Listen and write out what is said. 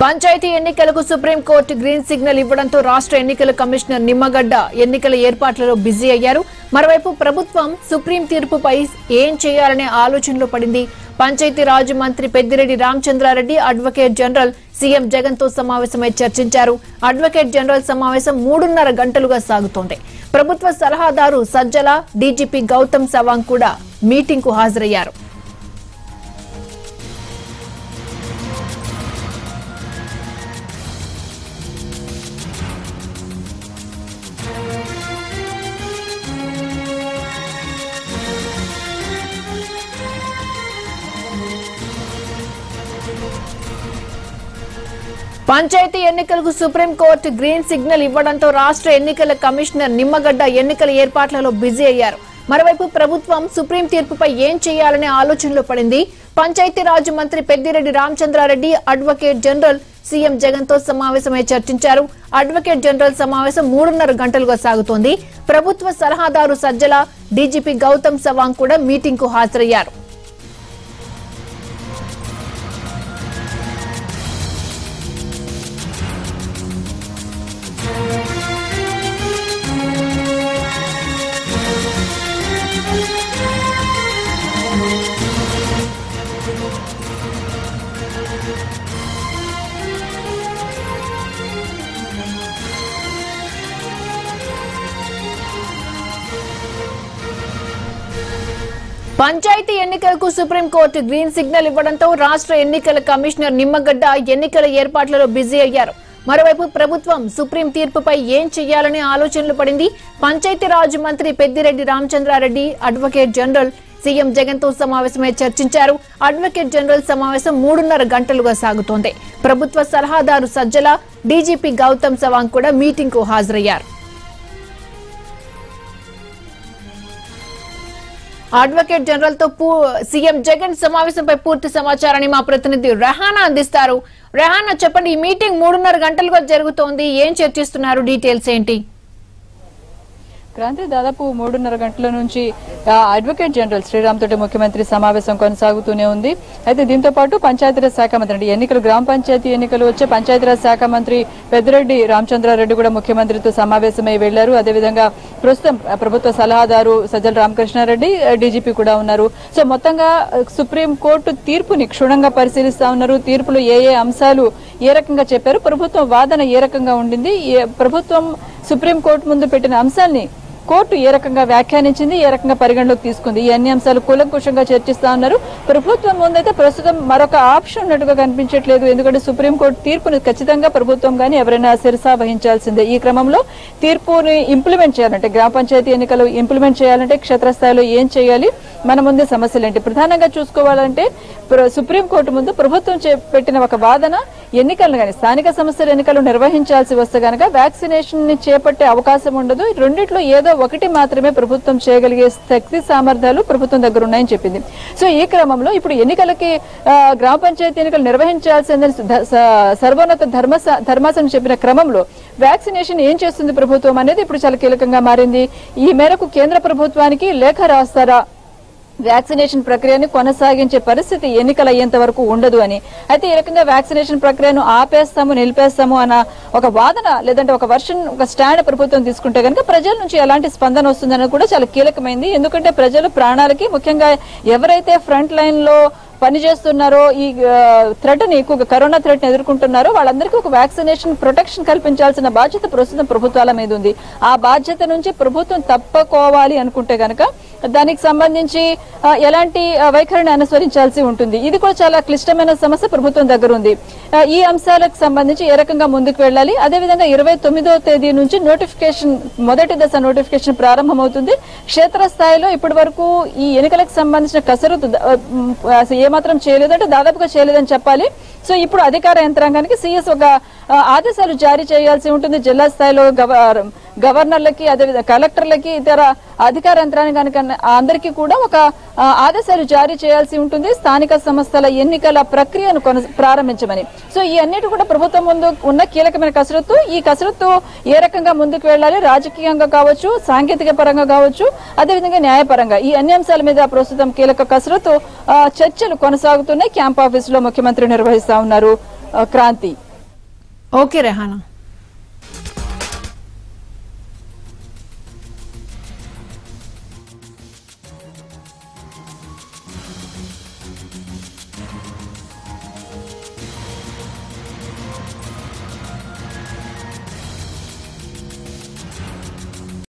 పంచాయతీ ఎన్నికలకు supreme court green signal ఇవ్వడంతో రాష్ట్ర ఎన్నికల కమిషనర్ నిమ్మగడ్డ ఎన్నికల ఏర్పాట్లలో బిజీ అయ్యారు. మరోవైపు ప్రభుత్వం సుప్రీం తీర్పుపై ఏం చేయాలనే ఆలోచనలో పడింది. పంచాయతీ రాజ్ మంత్రి Peddireddy Ramachandra Reddy advocate general CM Jagan తో సమావేశమై చర్చించారు. అడ్వకేట్ జనరల్ సమావేశం 3.5 గంటలుగా సాగుతోంది. ప్రభుత్వ సలహాదారు సజ్జల, డీజీపీ గౌతమ్ సవాంగ్ కూడా మీటింగ్ కు హాజరయ్యారు. పంచాయతీ ఎన్నికలకు సుప్రీం కోర్టు గ్రీన్ సిగ్నల్ ఇవ్వడంతో రాష్ట్ర ఎన్నికల కమిషనర్ నిమ్మగడ్డ ఎన్నికల ఏర్పాట్లలో బిజీ అయ్యారు. మరోవైపు ప్రభుత్వం సుప్రీం తీర్పుపై ఏం చేయాలనే ఆలోచనలో పడింది. పంచాయతీరాజ్ మంత్రి Peddireddy Ramachandra Reddy advocate general CM Jagan తో సమావేశమై చర్చించారు. అడ్వకేట్ జనరల్ సమావేశం 3.5 గంటలుగా సాగుతోంది. ప్రభుత్వ సలహాదారు సజ్జల, డీజీపీ గౌతమ్ సవాంగ్ కూడా మీటింగ్ కు హాజరయ్యారు. పంచాయతీ ఎన్నికలకు సుప్రీం కోర్టు గ్రీన్ సిగ్నల్ ఇవ్వడంతో రాష్ట్ర ఎన్నికల కమిషనర్ నిమ్మగడ్డ ఎన్నికల ఏర్పాట్లలో బిజీ అయ్యారు. మరోవైపు ప్రభుత్వం సుప్రీం తీర్పుపై ఏం చేయాలనే ఆలోచనలు పడింది. పంచాయతీరాజ్ మంత్రి Peddireddy Ramachandra Reddy advocate general CM Jagan తో సమావేశమై చర్చించారు. అడ్వకేట్ జనరల్ సమావేశం 3.5 గంటలుగా సాగుతోంది. ప్రభుత్వ సలహాదారు సజ్జల, డీజీపీ గౌతమ్ సవాంగ్ కూడా మీటింగ్ కు హాజరయ్యారు. అడ్వకేట్ జనరల్ తో సీఎం జగన్ సమావేశంపై పూర్తి సమాచారాన్ని మా ప్రతినిధి రెహానా అందిస్తారు. రెహానా, చెప్పండి, ఈ మీటింగ్ 3.5 గంటలుగా జరుగుతోంది. ఏం చర్చిస్తున్నారు? డీటెయిల్స్ ఏంటి? క్రాంతి, దాదాపు 3.5 గంటల నుంచి అడ్వకేట్ జనరల్ శ్రీరామ్ తోటి ముఖ్యమంత్రి సమావేశం కొనసాగుతూనే ఉంది. అయితే దీంతో పాటు పంచాయతీరాజ్ శాఖ మంత్రి ఎన్నికలు, గ్రామ పంచాయతీ ఎన్నికలు వచ్చే పంచాయతీరాజ్ శాఖ మంత్రి పెద్దిరెడ్డి రామచంద్రారెడ్డి కూడా ముఖ్యమంత్రితో సమావేశమై వెళ్లారు. అదేవిధంగా ప్రస్తుతం ప్రభుత్వ సలహాదారు సజ్జల రామకృష్ణారెడ్డి, డీజీపీ కూడా ఉన్నారు. సో మొత్తంగా సుప్రీం కోర్టు తీర్పుని క్షుణ్ణంగా పరిశీలిస్తా ఉన్నారు. తీర్పులో ఏ అంశాలు ఏ రకంగా చెప్పారు, ప్రభుత్వం వాదన ఏ రకంగా ఉండింది, ప్రభుత్వం సుప్రీం కోర్టు ముందు పెట్టిన అంశాల్ని కోర్టు ఏ రకంగా వ్యాఖ్యానించింది, ఏ రకంగా పరిగణలోకి తీసుకుంది, ఈ అన్ని అంశాలు కూలంకుషంగా చర్చిస్తా ఉన్నారు. ప్రభుత్వం ముందైతే ప్రస్తుతం మరొక ఆప్షన్ ఉన్నట్టుగా కనిపించట్లేదు. ఎందుకంటే సుప్రీంకోర్టు తీర్పుని ఖచ్చితంగా ప్రభుత్వం కానీ ఎవరైనా శిరసా వహించాల్సిందే. ఈ క్రమంలో తీర్పుని ఇంప్లిమెంట్ చేయాలంటే, గ్రామ పంచాయతీ ఎన్నికలు ఇంప్లిమెంట్ చేయాలంటే క్షేత్రస్థాయిలో ఏం చేయాలి, మన ముందే సమస్యలు ఏంటి, ప్రధానంగా చూసుకోవాలంటే సుప్రీంకోర్టు ముందు ప్రభుత్వం పెట్టిన ఒక వాదన, ఎన్నికలను కానీ స్థానిక సంస్థల ఎన్నికలు నిర్వహించాల్సి వస్తే కనుక వ్యాక్సినేషన్ ని చేపట్టే అవకాశం ఉండదు. రెండిట్లో ఏదో ఒకటి మాత్రమే ప్రభుత్వం చేయగలిగే శక్తి సామర్థ్యాలు ప్రభుత్వం దగ్గర ఉన్నాయని చెప్పింది. సో ఈ క్రమంలో ఇప్పుడు ఎన్నికలకి గ్రామ పంచాయతీ ఎన్నికలు నిర్వహించాల్సిందని సర్వోన్నత ధర్మాసనం చెప్పిన క్రమంలో వ్యాక్సినేషన్ ఏం చేస్తుంది ప్రభుత్వం అనేది ఇప్పుడు చాలా కీలకంగా మారింది. ఈ మేరకు కేంద్ర ప్రభుత్వానికి లేఖ రాస్తారా, వ్యాక్సినేషన్ ప్రక్రియను కొనసాగించే పరిస్థితి ఎన్నికలు అయ్యేంత వరకు ఉండదు అని. అయితే ఈ రకంగా వ్యాక్సినేషన్ ప్రక్రియను ఆపేస్తాము, నిలిపేస్తాము అన్న ఒక వాదన, లేదంటే ఒక వర్షన్, ఒక స్టాండ్ ప్రభుత్వం తీసుకుంటే కనుక ప్రజల నుంచి ఎలాంటి స్పందన వస్తుందన్నది కూడా చాలా కీలకమైంది. ఎందుకంటే ప్రజలు ప్రాణాలకి, ముఖ్యంగా ఎవరైతే ఫ్రంట్ లైన్ లో పనిచేస్తున్నారో, ఈ థ్రెట్ ని ఎక్కువగా కరోనా థ్రెట్ ని ఎదుర్కొంటున్నారో వాళ్ళందరికీ ఒక వ్యాక్సినేషన్ ప్రొటెక్షన్ కల్పించాల్సిన బాధ్యత ప్రస్తుతం ప్రభుత్వాల మీద ఉంది. ఆ బాధ్యత నుంచి ప్రభుత్వం తప్పుకోవాలి అనుకుంటే కనుక దానికి సంబంధించి ఎలాంటి వైఖరిని అనుసరించాల్సి ఉంటుంది. ఇది కూడా చాలా క్లిష్టమైన సమస్య ప్రభుత్వం దగ్గర ఉంది. ఈ అంశాలకు సంబంధించి ఏ రకంగా ముందుకు వెళ్ళాలి, అదేవిధంగా 29వ తేదీ నుంచి నోటిఫికేషన్, మొదటి దశ నోటిఫికేషన్ ప్రారంభమవుతుంది. క్షేత్రస్థాయిలో ఇప్పటి వరకు ఈ ఎన్నికలకు సంబంధించిన కసరత్తు ఏమాత్రం చేయలేదంటే దాదాపుగా చేయలేదని చెప్పాలి. సో ఇప్పుడు అధికార యంత్రాంగానికి సీఎస్ ఒక ఆదేశాలు జారీ చేయాల్సి ఉంటుంది. జిల్లా స్థాయిలో గవర్నర్లకి, అదేవిధంగా కలెక్టర్లకి, ఇతర అధికార యంత్రాంగానికి అందరికీ కూడా ఒక ఆదేశాలు జారీ చేయాల్సి ఉంటుంది స్థానిక సంస్థల ఎన్నికల ప్రక్రియను ప్రారంభించమని. సో ఈ అన్నిటి కూడా ప్రభుత్వం ముందు ఉన్న కీలకమైన కసరత్తు. ఈ కసరత్తు ఏ రకంగా ముందుకు వెళ్ళాలి, రాజకీయంగా కావచ్చు, సాంకేతిక పరంగా కావచ్చు, అదేవిధంగా న్యాయపరంగా, ఈ అన్ని అంశాల మీద ప్రస్తుతం కీలక కసరత్తు చర్చలు కొనసాగుతున్నాయి. క్యాంప్ ఆఫీస్ లో ముఖ్యమంత్రి నిర్వహిస్తా ఉన్నారు. క్రాంతి. ఓకే రెహానా.